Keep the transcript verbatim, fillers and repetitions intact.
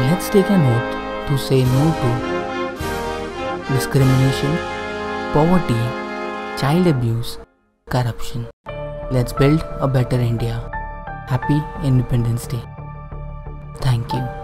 Let's take an oath to say no to discrimination, poverty, child abuse, corruption. Let's build a better India. Happy Independence Day. Thank you.